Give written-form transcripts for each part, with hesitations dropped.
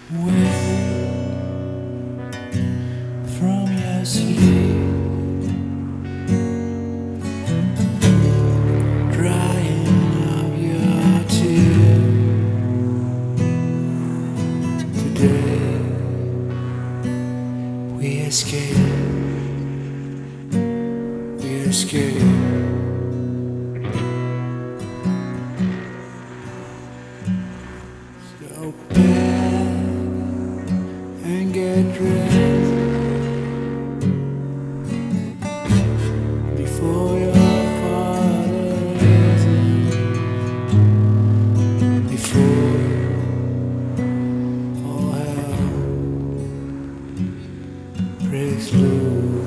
Wake from your sleep, drying up your tears. Today we escape, we escape. So pack and get dressed before your father is in, before all hell breaks loose.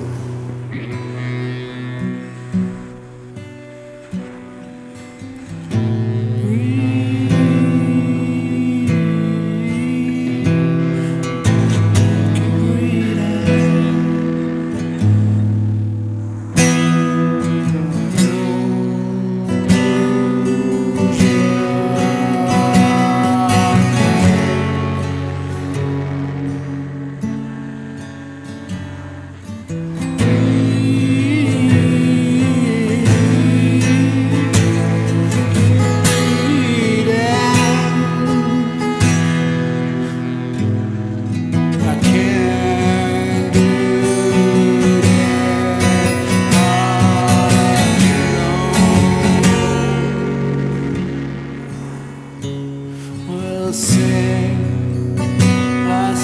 We'll sing us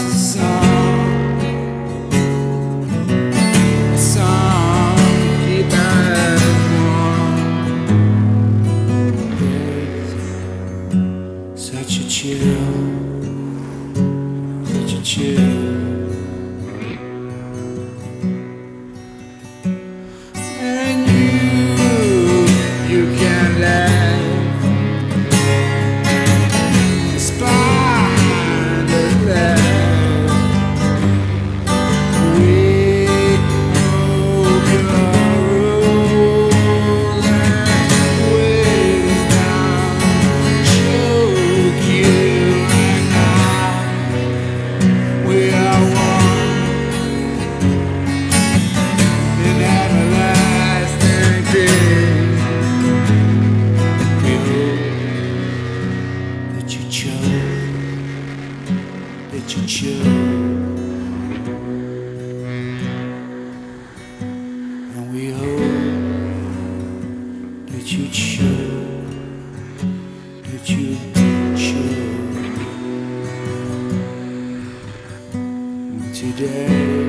a song deep as one. Such a chill, such a chill. And you can laugh. That you chose, and we hope that you chose, that you chose today.